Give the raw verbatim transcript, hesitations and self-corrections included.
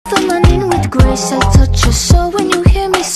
feminine with grace, I touch your soul when you hear me